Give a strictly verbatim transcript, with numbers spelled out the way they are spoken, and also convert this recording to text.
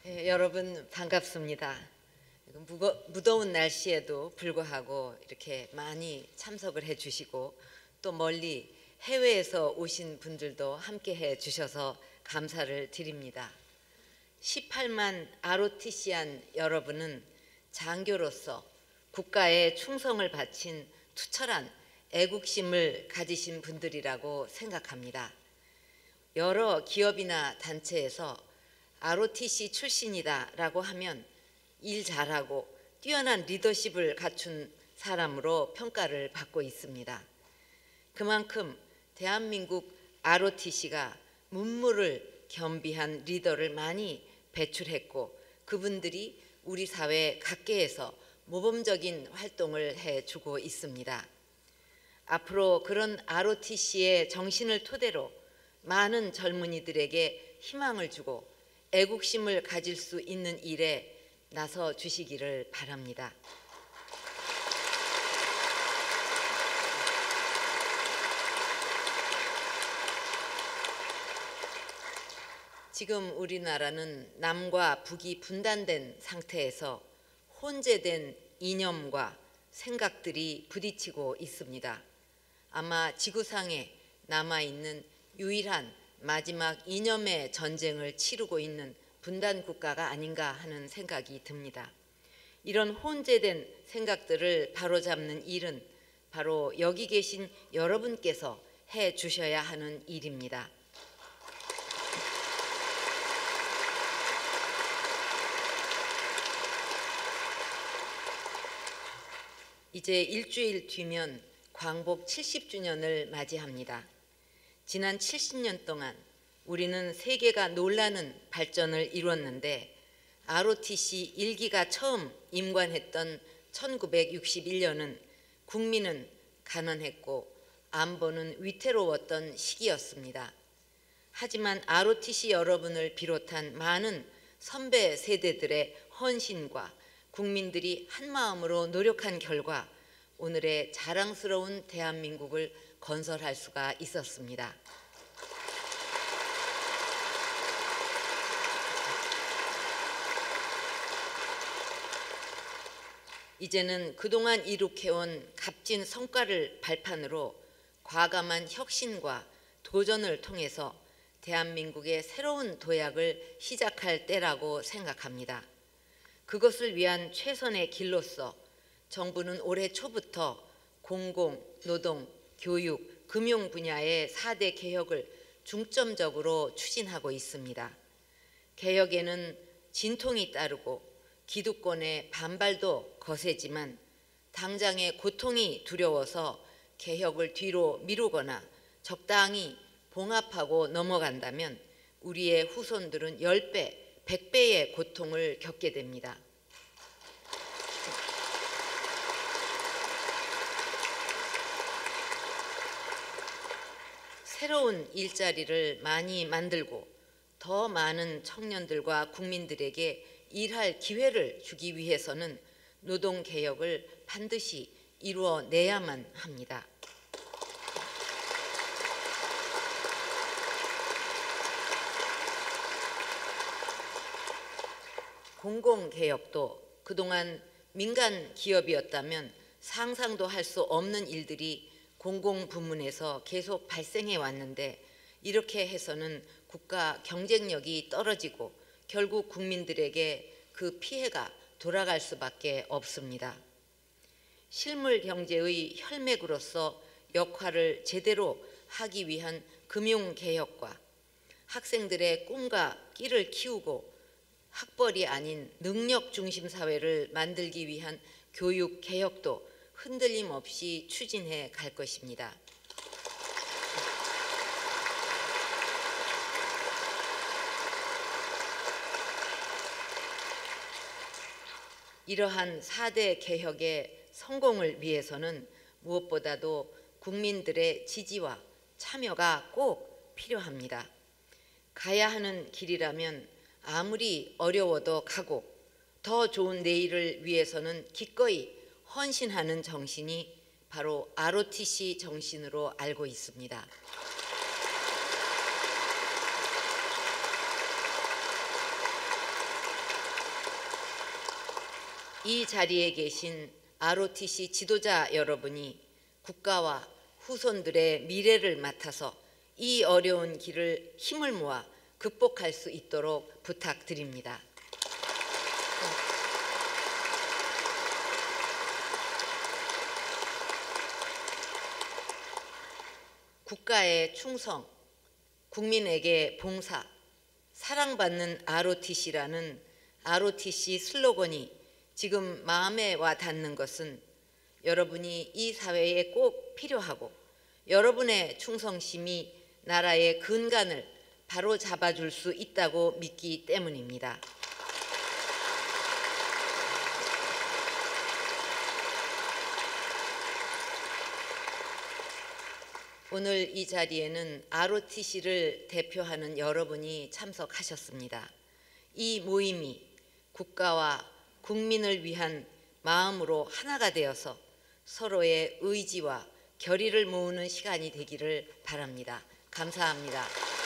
예, 여러분 반갑습니다. 무거, 무더운 날씨에도 불구하고 이렇게 많이 참석을 해주시고 또 멀리 해외에서 오신 분들도 함께 해주셔서 감사를 드립니다. 십팔만 아르오티시안 여러분은 장교로서 국가에 충성을 바친 투철한 애국심을 가지신 분들이라고 생각합니다. 여러 기업이나 단체에서 아르오티시 출신이다 라고 하면 일 잘하고 뛰어난 리더십을 갖춘 사람으로 평가를 받고 있습니다. 그만큼 대한민국 아르오티시가 문무를 겸비한 리더를 많이 배출했고 그분들이 우리 사회 각계에서 모범적인 활동을 해주고 있습니다. 앞으로 그런 아르오티시의 정신을 토대로 많은 젊은이들에게 희망을 주고 애국심을 가질 수 있는 일에 나서 주시기를 바랍니다. 지금 우리나라는 남과 북이 분단된 상태에서 혼재된 이념과 생각들이 부딪히고 있습니다. 아마 지구상에 남아있는 유일한 마지막 이념의 전쟁을 치르고 있는 분단 국가가 아닌가 하는 생각이 듭니다. 이런 혼재된 생각들을 바로잡는 일은 바로 여기 계신 여러분께서 해 주셔야 하는 일입니다. 이제 일주일 뒤면 광복 칠십 주년을 맞이합니다. 지난 칠십 년 동안 우리는 세계가 놀라는 발전을 이뤘는데 아르오티시 일 기가 처음 임관했던 천구백육십일 년은 국민은 가난했고 안보는 위태로웠던 시기였습니다. 하지만 아르오티시 여러분을 비롯한 많은 선배 세대들의 헌신과 국민들이 한마음으로 노력한 결과 오늘의 자랑스러운 대한민국을 건설할 수가 있었습니다. 이제는 그동안 이룩해온 값진 성과를 발판으로 과감한 혁신과 도전을 통해서 대한민국의 새로운 도약을 시작할 때라고 생각합니다. 그것을 위한 최선의 길로서 정부는 올해 초부터 공공, 노동, 교육, 금융 분야의 사 대 개혁을 중점적으로 추진하고 있습니다. 개혁에는 진통이 따르고 기득권의 반발도 거세지만 당장의 고통이 두려워서 개혁을 뒤로 미루거나 적당히 봉합하고 넘어간다면 우리의 후손들은 십 배, 백 배의 고통을 겪게 됩니다. 새로운 일자리를 많이 만들고 더 많은 청년들과 국민들에게 일할 기회를 주기 위해서는 노동개혁을 반드시 이루어내야만 합니다. 공공개혁도 그동안 민간 기업이었다면 상상도 할 수 없는 일들이 공공부문에서 계속 발생해 왔는데 이렇게 해서는 국가 경쟁력이 떨어지고 결국 국민들에게 그 피해가 돌아갈 수밖에 없습니다. 실물 경제의 혈맥으로서 역할을 제대로 하기 위한 금융개혁과 학생들의 꿈과 끼를 키우고 학벌이 아닌 능력 중심 사회를 만들기 위한 교육개혁도 흔들림 없이 추진해 갈 것입니다. 이러한 사 대 개혁의 성공을 위해서는 무엇보다도 국민들의 지지와 참여가 꼭 필요합니다. 가야 하는 길이라면 아무리 어려워도 가고 더 좋은 내일을 위해서는 기꺼이 헌신하는 정신이 바로 아르오티시 정신으로 알고 있습니다. 이 자리에 계신 알오티씨 지도자 여러분이 국가와 후손들의 미래를 맡아서 이 어려운 길을 힘을 모아 극복할 수 있도록 부탁드립니다. 국가에 충성, 국민에게 봉사, 사랑받는 알오티씨라는 알오티씨 슬로건이 지금 마음에 와 닿는 것은 여러분이 이 사회에 꼭 필요하고 여러분의 충성심이 나라의 근간을 바로 잡아줄 수 있다고 믿기 때문입니다. 오늘 이 자리에는 알오티씨를 대표하는 여러분이 참석하셨습니다. 이 모임이 국가와 국민을 위한 마음으로 하나가 되어서 서로의 의지와 결의를 모으는 시간이 되기를 바랍니다. 감사합니다.